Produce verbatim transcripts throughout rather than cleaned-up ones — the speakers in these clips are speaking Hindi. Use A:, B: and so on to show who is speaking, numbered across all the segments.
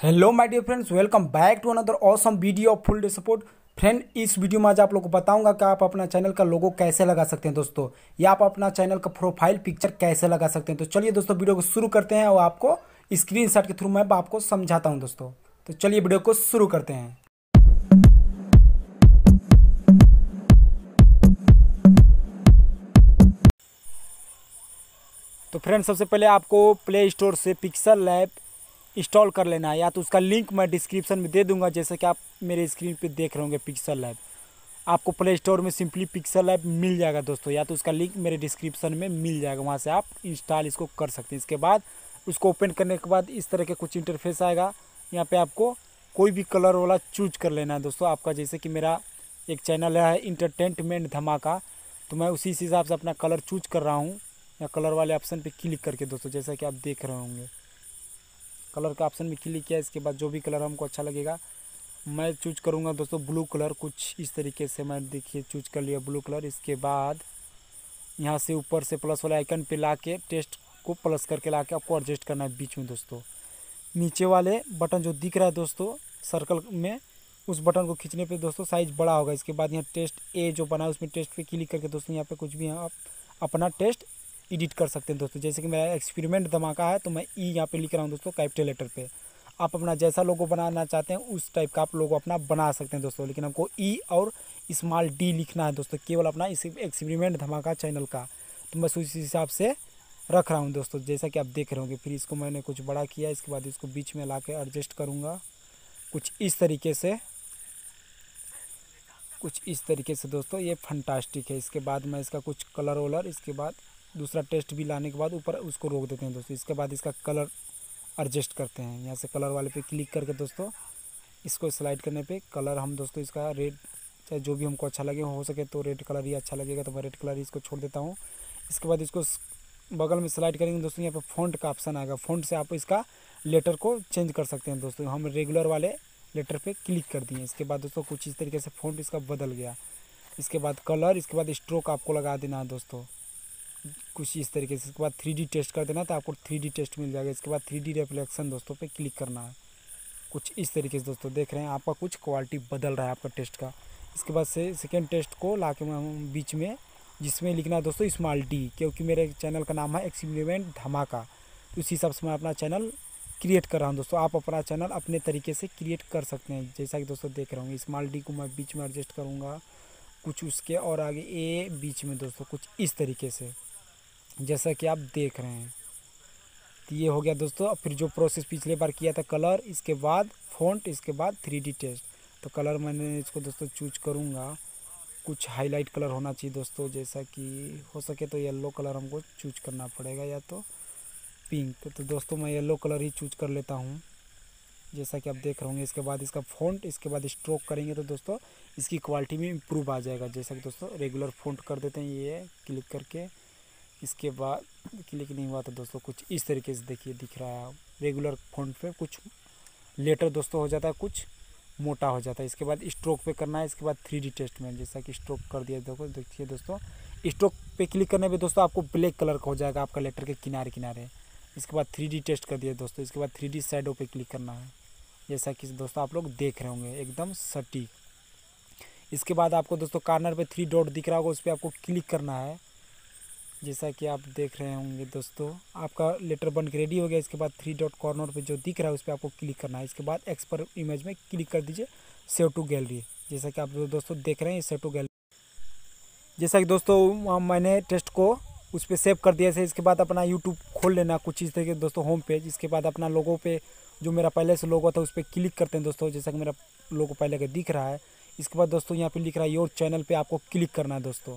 A: Hello my dear friends, welcome back to another awesome video of full day support. Friend, इस वीडियो में आज आप लोगों को बताऊंगा कि आप अपना चैनल का लोगो कैसे लगा सकते हैं दोस्तों, या आप अपना चैनल का प्रोफाइल पिक्चर कैसे लगा सकते हैं। तो चलिए दोस्तों, वीडियो को शुरू करते हैं और आपको स्क्रीनशॉट के थ्रू मैं आपको समझाता हूँ दोस्तों। तो चलिए वीडियो को शुरू करते हैं। तो फ्रेंड, सबसे पहले आपको प्ले स्टोर से पिक्सल लैब इंस्टॉल कर लेना है, या तो उसका लिंक मैं डिस्क्रिप्शन में दे दूंगा। जैसे कि आप मेरे स्क्रीन पे देख रहे होंगे पिक्सल लैब, आपको प्ले स्टोर में सिंपली पिक्सल लैब मिल जाएगा दोस्तों, या तो उसका लिंक मेरे डिस्क्रिप्शन में मिल जाएगा, वहाँ से आप इंस्टॉल इसको कर सकते हैं। इसके बाद उसको ओपन करने के बाद इस तरह के कुछ इंटरफेस आएगा। यहाँ पे आपको कोई भी कलर वाला चूज कर लेना है दोस्तों आपका। जैसे कि मेरा एक चैनल है इंटरटेनमेंट धमाका, तो मैं उसी हिसाब से अपना कलर चूज कर रहा हूँ। या कलर वाले ऑप्शन पर क्लिक करके दोस्तों, जैसा कि आप देख रहे होंगे कलर का ऑप्शन में क्लिक किया। इसके बाद जो भी कलर हमको अच्छा लगेगा मैं चूज करूंगा दोस्तों ब्लू कलर। कुछ इस तरीके से मैं देखिए चूज कर लिया ब्लू कलर। इसके बाद यहाँ से ऊपर से प्लस वाले आइकन पे ला के टेस्ट को प्लस करके ला के आपको एडजस्ट करना है बीच में दोस्तों। नीचे वाले बटन जो दिख रहा है दोस्तों सर्कल में, उस बटन को खींचने पे दोस्तों साइज बड़ा होगा। इसके बाद यहाँ टेस्ट ए जो बना है उसमें टेस्ट पे क्लिक करके दोस्तों यहाँ पे कुछ भी आप अपना टेस्ट एडिट कर सकते हैं दोस्तों। जैसे कि मेरा एक्सपेरिमेंट धमाका है तो मैं ई यहाँ पे लिख रहा हूँ दोस्तों कैपिटल लेटर पे। आप अपना जैसा लोगो बनाना चाहते हैं उस टाइप का आप लोगो अपना बना सकते हैं दोस्तों, लेकिन हमको ई और स्मॉल डी लिखना है दोस्तों केवल अपना इस एक्सपेरिमेंट धमाका चैनल का। तो मैं उस हिसाब से रख रहा हूँ दोस्तों, जैसा कि आप देख रहे होंगे। फिर इसको मैंने कुछ बड़ा किया, इसके बाद इसको बीच में ला के एडजस्ट करूँगा कुछ इस तरीके से कुछ इस तरीके से दोस्तों। ये फंटास्टिक है। इसके बाद मैं इसका कुछ कलर वलर, इसके बाद दूसरा टेस्ट भी लाने के बाद ऊपर उसको रोक देते हैं दोस्तों। इसके बाद इसका कलर एडजस्ट करते हैं। यहाँ से कलर वाले पे क्लिक करके दोस्तों इसको स्लाइड करने पे कलर हम दोस्तों इसका रेड, चाहे जो भी हमको अच्छा लगे, हो सके तो रेड कलर ही अच्छा लगेगा तो मैं रेड कलर ही इसको छोड़ देता हूँ। इसके बाद इसको बगल में स्लाइड करेंगे दोस्तों, यहाँ पे फ़ॉन्ट का ऑप्शन आएगा। फ़ॉन्ट से आप इसका लेटर को चेंज कर सकते हैं दोस्तों। हम रेगुलर वाले लेटर पे क्लिक कर दिए। इसके बाद दोस्तों कुछ इस तरीके से फ़ॉन्ट इसका बदल गया। इसके बाद कलर, इसके बाद स्ट्रोक आपको लगा देना है दोस्तों कुछ इस तरीके से। इसके बाद थ्री डी टेस्ट कर देना तो आपको थ्री डी टेस्ट मिल जाएगा। इसके बाद थ्री डी रिफ्लेक्शन दोस्तों पे क्लिक करना है कुछ इस तरीके से दोस्तों। देख रहे हैं आपका कुछ क्वालिटी बदल रहा है आपका टेस्ट का। इसके बाद से सेकेंड टेस्ट को ला के मैं बीच में जिसमें लिखना है दोस्तों स्मॉल डी, क्योंकि मेरे चैनल का नाम है एक्सपेरिमेंट धमाका, तो उसी हिसाब से मैं अपना चैनल क्रिएट कर रहा हूँ दोस्तों। आप अपना चैनल अपने तरीके से क्रिएट कर सकते हैं, जैसा कि दोस्तों देख रहे होंगे। स्मॉल डी को मैं बीच में एडजस्ट करूँगा कुछ उसके, और आगे ए बीच में दोस्तों कुछ इस तरीके से, जैसा कि आप देख रहे हैं। तो ये हो गया दोस्तों। अब फिर जो प्रोसेस पिछले बार किया था कलर, इसके बाद फ़ॉन्ट, इसके बाद थ्री डी टेस्ट। तो कलर मैंने इसको दोस्तों चूज करूँगा कुछ हाईलाइट कलर होना चाहिए दोस्तों, जैसा कि हो सके तो येलो कलर हमको चूज करना पड़ेगा या तो पिंक। तो दोस्तों मैं येलो कलर ही चूज कर लेता हूँ, जैसा कि आप देख रहे होंगे। इसके बाद इसका फ़ॉन्ट, इसके बाद स्ट्रोक करेंगे तो दोस्तों इसकी क्वालिटी में इम्प्रूव आ जाएगा। जैसा कि दोस्तों रेगुलर फ़ॉन्ट कर देते हैं ये क्लिक करके। इसके बाद क्लिक नहीं हुआ तो दोस्तों कुछ इस तरीके से देखिए दिख रहा है। रेगुलर फ़ॉन्ट पे कुछ लेटर दोस्तों हो जाता है, कुछ मोटा हो जाता है। इसके बाद स्ट्रोक पे करना है। इसके बाद थ्री डी टेस्ट में जैसा कि स्ट्रोक कर दिया देखो, देखिए दोस्तों स्ट्रोक पे क्लिक करने पे दोस्तों आपको ब्लैक कलर का हो जाएगा आपका लेटर के किनारे किनारे। इसके बाद थ्री डी टेस्ट कर दिया दोस्तों। इसके बाद थ्री डी शैडो पे क्लिक करना है, जैसा कि दोस्तों आप लोग देख रहे होंगे एकदम सटीक। इसके बाद आपको दोस्तों कॉर्नर पे थ्री डॉट दिख रहा होगा, उस पर आपको क्लिक करना है, जैसा कि आप देख रहे होंगे दोस्तों। आपका लेटर बन के रेडी हो गया। इसके बाद थ्री डॉट कॉर्नर पे जो दिख रहा है उस पर आपको क्लिक करना है। इसके बाद एक्स पर इमेज में क्लिक कर दीजिए, सेव टू गैलरी, जैसा कि आप दोस्तों देख रहे हैं सेव टू गैलरी। जैसा कि दोस्तों मैंने टेस्ट को उस पर सेव कर दिया है। इसके बाद अपना यूट्यूब खोल लेना कुछ इस तरीके दोस्तों होम पेज। इसके बाद अपना लोगो पे जो मेरा पहले से लोगो था उस पर क्लिक करते हैं दोस्तों, जैसा कि मेरा लोगो पहले का दिख रहा है। इसके बाद दोस्तों यहाँ पे लिख रहा है योर चैनल पे आपको क्लिक करना है दोस्तों।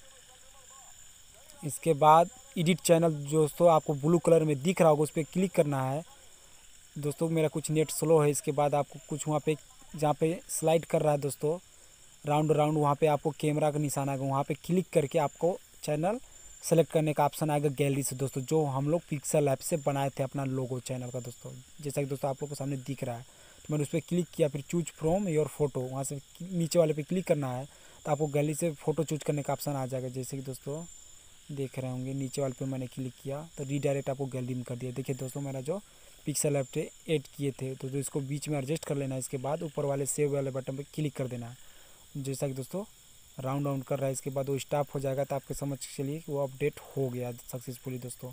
A: इसके बाद एडिट चैनल दोस्तों आपको ब्लू कलर में दिख रहा होगा, उस पर क्लिक करना है दोस्तों। मेरा कुछ नेट स्लो है। इसके बाद आपको कुछ वहाँ पे जहाँ पे स्लाइड कर रहा है दोस्तों राउंड राउंड, वहाँ पे आपको कैमरा का निशान आएगा, वहाँ पे क्लिक करके आपको चैनल सेलेक्ट करने का ऑप्शन आएगा गैलरी से दोस्तों, जो हम लोग पिक्सल ऐप से बनाए थे अपना लोगो चैनल का दोस्तों, जैसा कि दोस्तों आप लोग को सामने दिख रहा है। तो मैंने उस पर क्लिक किया, फिर चूज फ्रॉम योर फोटो, वहाँ से नीचे वाले पे क्लिक करना है तो आपको गैलरी से फ़ोटो चूज करने का ऑप्शन आ जाएगा। जैसे कि दोस्तों देख रहे होंगे नीचे वाले पे मैंने क्लिक किया तो रीडायरेक्ट आपको गैलरी में कर दिया। देखिए दोस्तों मेरा जो पिक्सल ऐप पे ऐड किए थे। तो, तो इसको बीच में एडजस्ट कर लेना है। इसके बाद ऊपर वाले सेव वाले बटन पे क्लिक कर देना है। जैसा कि दोस्तों राउंड राउंड कर रहा है, इसके बाद वो स्टॉप हो जाएगा। तो आपके समझ चलिए कि वो अपडेट हो गया सक्सेसफुली दोस्तों।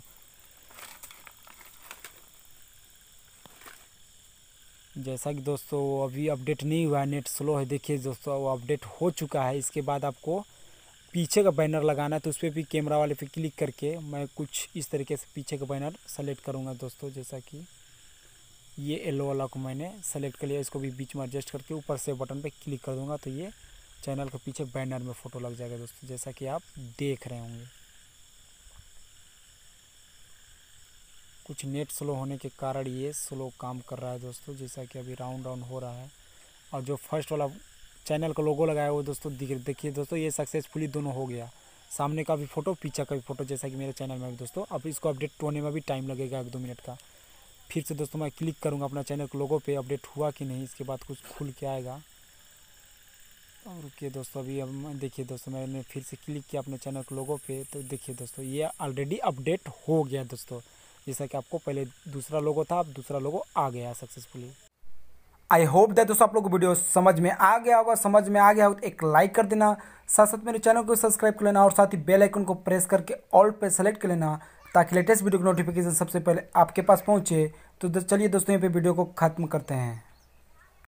A: जैसा कि दोस्तों वो अभी अपडेट नहीं हुआ है, नेट स्लो है। देखिए दोस्तों वो अपडेट हो चुका है। इसके बाद आपको पीछे का बैनर लगाना है। तो उस पर भी कैमरा वाले पे क्लिक करके मैं कुछ इस तरीके से पीछे का बैनर सेलेक्ट करूँगा दोस्तों। जैसा कि ये येलो वाला को मैंने सेलेक्ट कर लिया। इसको भी बीच में एडजस्ट करके ऊपर से बटन पे क्लिक कर दूंगा। तो ये चैनल के पीछे बैनर में फ़ोटो लग जाएगा दोस्तों, जैसा कि आप देख रहे होंगे। कुछ नेट स्लो होने के कारण ये स्लो काम कर रहा है दोस्तों। जैसा कि अभी राउंड राउंड हो रहा है। और जो फर्स्ट वाला चैनल का लोगो लगाया वो दोस्तों दिख देखिए दोस्तों, ये सक्सेसफुली दोनों हो गया। सामने का भी फ़ोटो, पीछे का भी फ़ोटो, जैसा कि मेरे चैनल में भी दोस्तों। अब इसको अपडेट होने में भी टाइम लगेगा एक दो मिनट का। फिर से दोस्तों मैं क्लिक करूँगा अपना चैनल के लोगो पे, अपडेट हुआ कि नहीं। इसके बाद कुछ खुल के आएगा। और रुकिए दोस्तों, अभी अब देखिए दोस्तों मैंने फिर से क्लिक किया अपने चैनल के लोगो पे। तो देखिए दोस्तों ये ऑलरेडी अपडेट हो गया दोस्तों। जैसा कि आपको पहले दूसरा लोगो था, अब दूसरा लोगो आ गया सक्सेसफुली। आई होप दैट दोस्तों आप लोग को वीडियो समझ में आ गया होगा। समझ में आ गया हो तो एक लाइक कर देना, साथ साथ मेरे चैनल को सब्सक्राइब कर लेना और साथ ही बेल आइकन को प्रेस करके ऑल पे सेलेक्ट कर लेना, ताकि लेटेस्ट वीडियो की नोटिफिकेशन सबसे पहले आपके पास पहुंचे। तो चलिए दोस्तों यहाँ पे वीडियो को खत्म करते हैं।